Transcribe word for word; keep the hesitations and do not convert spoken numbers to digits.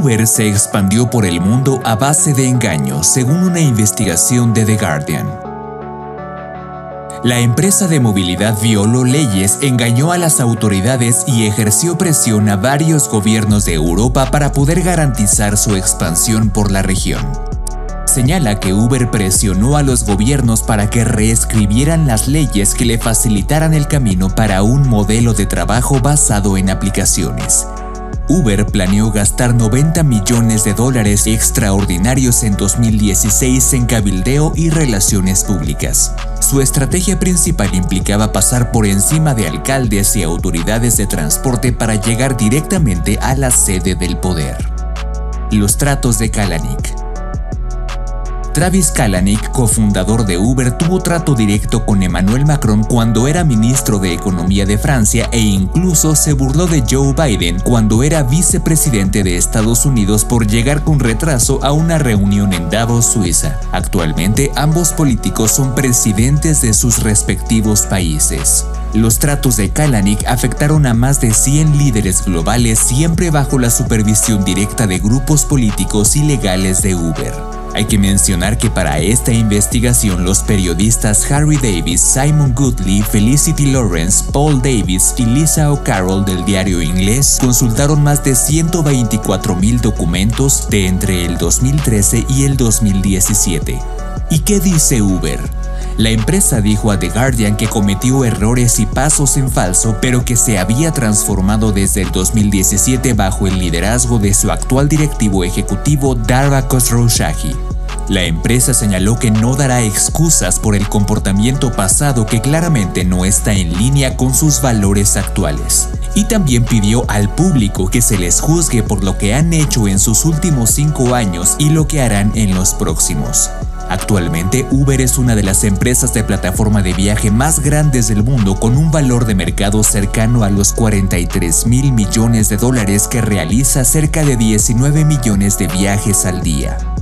Uber se expandió por el mundo a base de engaños, según una investigación de The Guardian. La empresa de movilidad violó leyes, engañó a las autoridades y ejerció presión a varios gobiernos de Europa para poder garantizar su expansión por la región. Señala que Uber presionó a los gobiernos para que reescribieran las leyes que le facilitaran el camino para un modelo de trabajo basado en aplicaciones. Uber planeó gastar noventa millones de dólares extraordinarios en dos mil dieciséis en cabildeo y relaciones públicas. Su estrategia principal implicaba pasar por encima de alcaldes y autoridades de transporte para llegar directamente a la sede del poder. Los tratos de Kalanick. Travis Kalanick, cofundador de Uber, tuvo trato directo con Emmanuel Macron cuando era ministro de Economía de Francia e incluso se burló de Joe Biden cuando era vicepresidente de Estados Unidos por llegar con retraso a una reunión en Davos, Suiza. Actualmente, ambos políticos son presidentes de sus respectivos países. Los tratos de Kalanick afectaron a más de cien líderes globales, siempre bajo la supervisión directa de grupos políticos y legales de Uber. Hay que mencionar que para esta investigación los periodistas Harry Davis, Simon Goodley, Felicity Lawrence, Paul Davis y Lisa O'Carroll del diario inglés consultaron más de ciento veinticuatro mil documentos de entre el dos mil trece y el dos mil diecisiete. ¿Y qué dice Uber? La empresa dijo a The Guardian que cometió errores y pasos en falso, pero que se había transformado desde el dos mil diecisiete bajo el liderazgo de su actual directivo ejecutivo Dara Khosrowshahi. La empresa señaló que no dará excusas por el comportamiento pasado que claramente no está en línea con sus valores actuales. Y también pidió al público que se les juzgue por lo que han hecho en sus últimos cinco años y lo que harán en los próximos. Actualmente, Uber es una de las empresas de plataforma de viaje más grandes del mundo, con un valor de mercado cercano a los cuarenta y tres mil millones de dólares, que realiza cerca de diecinueve millones de viajes al día.